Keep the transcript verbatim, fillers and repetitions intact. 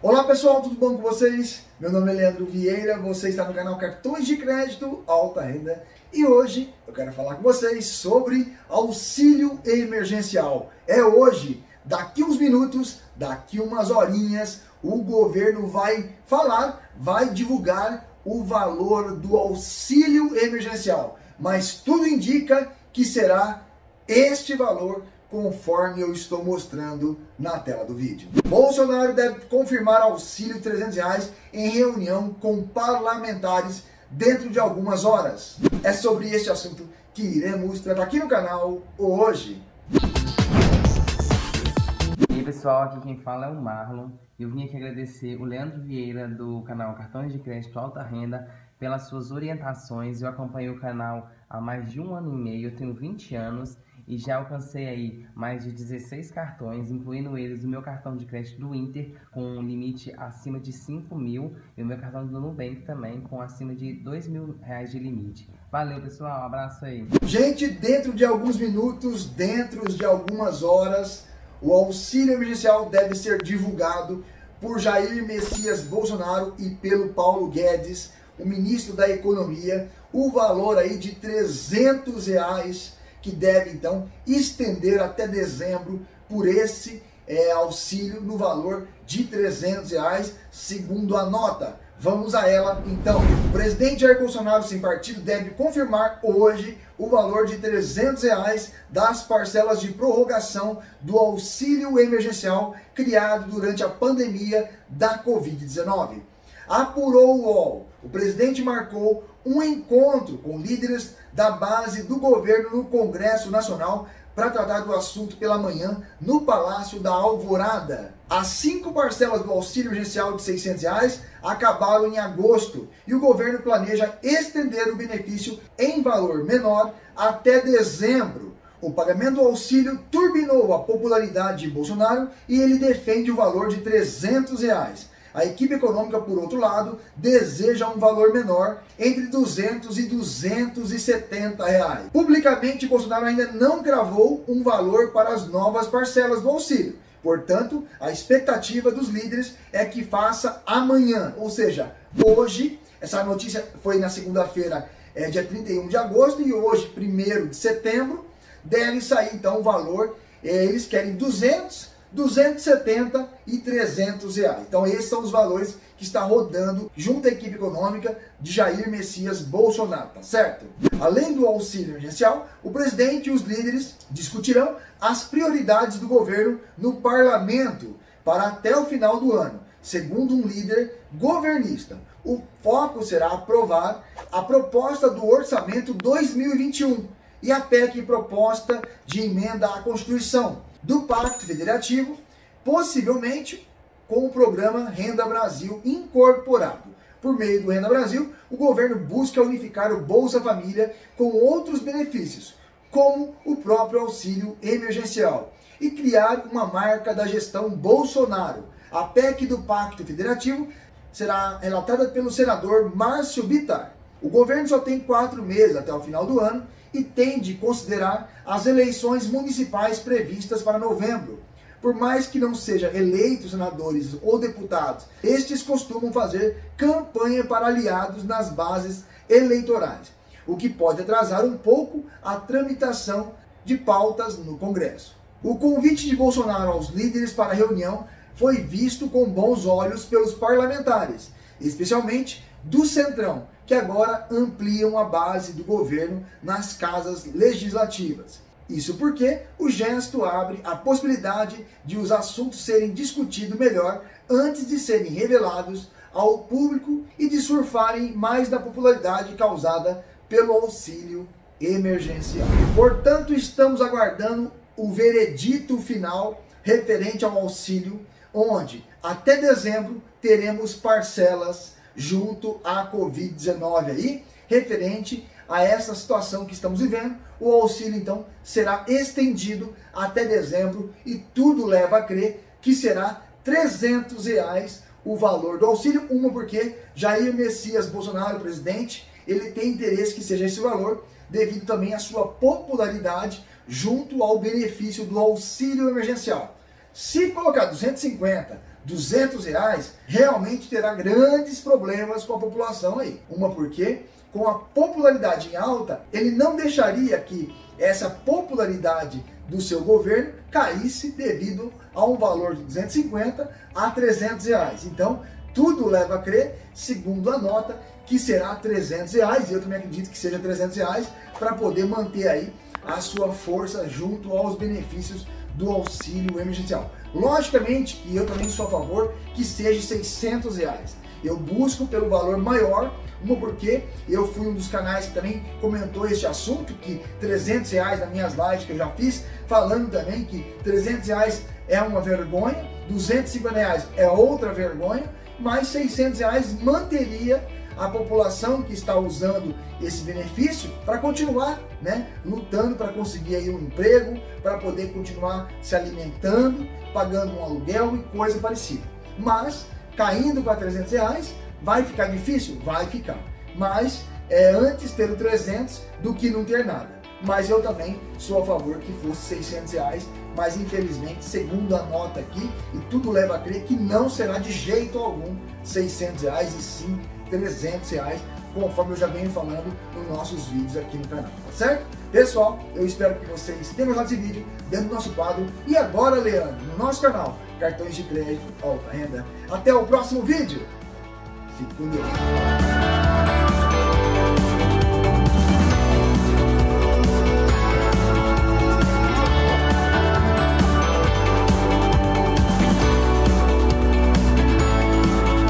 Olá pessoal, tudo bom com vocês? Meu nome é Leandro Vieira, você está no canal Cartões de Crédito Alta Renda e hoje eu quero falar com vocês sobre auxílio emergencial. É hoje, daqui uns minutos, daqui umas horinhas, o governo vai falar, vai divulgar o valor do auxílio emergencial, mas tudo indica que será este valor conforme eu estou mostrando na tela do vídeo. Bolsonaro deve confirmar auxílio de trezentos reais em reunião com parlamentares dentro de algumas horas. É sobre este assunto que iremos tratar aqui no canal hoje. E aí pessoal, aqui quem fala é o Marlon. Eu vim aqui agradecer o Leandro Vieira do canal Cartões de Crédito Alta Renda pelas suas orientações. Eu acompanho o canal há mais de um ano e meio, eu tenho vinte anos e já alcancei aí mais de dezesseis cartões, incluindo eles o meu cartão de crédito do Inter com um limite acima de cinco mil e o meu cartão do Nubank também com acima de dois mil reais de limite. Valeu pessoal, um abraço aí. Gente, dentro de alguns minutos, dentro de algumas horas, o auxílio emergencial deve ser divulgado por Jair Messias Bolsonaro e pelo Paulo Guedes, o ministro da Economia, o valor aí de trezentos reais que deve então estender até dezembro por esse é, auxílio no valor de trezentos reais, segundo a nota. Vamos a ela então. O presidente Jair Bolsonaro sem partido deve confirmar hoje o valor de trezentos reais das parcelas de prorrogação do auxílio emergencial criado durante a pandemia da covid dezenove. Apurou o U O L. O presidente marcou um encontro com líderes da base do governo no Congresso Nacional para tratar do assunto pela manhã no Palácio da Alvorada. As cinco parcelas do auxílio emergencial de seiscentos reais acabaram em agosto e o governo planeja estender o benefício em valor menor até dezembro. O pagamento do auxílio turbinou a popularidade de Bolsonaro e ele defende o valor de trezentos reais. A equipe econômica, por outro lado, deseja um valor menor, entre duzentos e duzentos e setenta reais. Publicamente, Bolsonaro ainda não cravou um valor para as novas parcelas do auxílio. Portanto, a expectativa dos líderes é que faça amanhã, ou seja, hoje. Essa notícia foi na segunda-feira, é, dia trinta e um de agosto, e hoje, primeiro de setembro, deve sair então o valor. É, eles querem duzentos, duzentos e setenta e trezentos reais. Então esses são os valores que está rodando junto à equipe econômica de Jair Messias Bolsonaro, tá certo? Além do auxílio emergencial, o presidente e os líderes discutirão as prioridades do governo no parlamento para até o final do ano. Segundo um líder governista, o foco será aprovar a proposta do orçamento dois mil e vinte e um e a P E C proposta de emenda à Constituição do Pacto Federativo, possivelmente com o programa Renda Brasil incorporado. Por meio do Renda Brasil, o governo busca unificar o Bolsa Família com outros benefícios, como o próprio auxílio emergencial, e criar uma marca da gestão Bolsonaro. A P E C do Pacto Federativo será relatada pelo senador Márcio Bittar. O governo só tem quatro meses até o final do ano e tem de considerar as eleições municipais previstas para novembro. Por mais que não sejam eleitos senadores ou deputados, estes costumam fazer campanha para aliados nas bases eleitorais, o que pode atrasar um pouco a tramitação de pautas no Congresso. O convite de Bolsonaro aos líderes para a reunião foi visto com bons olhos pelos parlamentares, especialmente do Centrão, que agora ampliam a base do governo nas casas legislativas. Isso porque o gesto abre a possibilidade de os assuntos serem discutidos melhor antes de serem revelados ao público e de surfarem mais da popularidade causada pelo auxílio emergencial. Portanto, estamos aguardando o veredito final referente ao auxílio, onde até dezembro teremos parcelas junto à covid dezenove aí, referente a essa situação que estamos vivendo. O auxílio então será estendido até dezembro e tudo leva a crer que será trezentos reais o valor do auxílio. Uma porque Jair Messias Bolsonaro, presidente, ele tem interesse que seja esse valor, devido também à sua popularidade junto ao benefício do auxílio emergencial. Se colocar duzentos e cinquenta, duzentos reais, realmente terá grandes problemas com a população aí. Uma porque, com a popularidade em alta, ele não deixaria que essa popularidade do seu governo caísse devido a um valor de duzentos e cinquenta a trezentos reais. Então, tudo leva a crer, segundo a nota, que será trezentos reais, e eu também acredito que seja trezentos reais, para poder manter aí a sua força junto aos benefícios do auxílio emergencial. Logicamente que eu também sou a favor que seja seiscentos reais. Eu busco pelo valor maior, uma porque eu fui um dos canais que também comentou este assunto, que trezentos reais nas minhas lives que eu já fiz, falando também que trezentos reais é uma vergonha, duzentos e cinquenta reais é outra vergonha, mas seiscentos reais manteria a população que está usando esse benefício para continuar, né, lutando para conseguir aí um emprego, para poder continuar se alimentando, pagando um aluguel e coisa parecida. Mas, caindo para trezentos reais, vai ficar difícil? Vai ficar. Mas, é antes ter o trezentos do que não ter nada. Mas eu também sou a favor que fosse seiscentos reais, mas infelizmente, segundo a nota aqui, e tudo leva a crer que não será de jeito algum seiscentos reais, e sim trezentos reais, conforme eu já venho falando nos nossos vídeos aqui no canal, tá certo? Pessoal, eu espero que vocês tenham gostado desse vídeo dentro do nosso quadro. E agora, Leandro, no nosso canal, Cartões de Crédito Alta Renda. Até o próximo vídeo. Fique com Deus.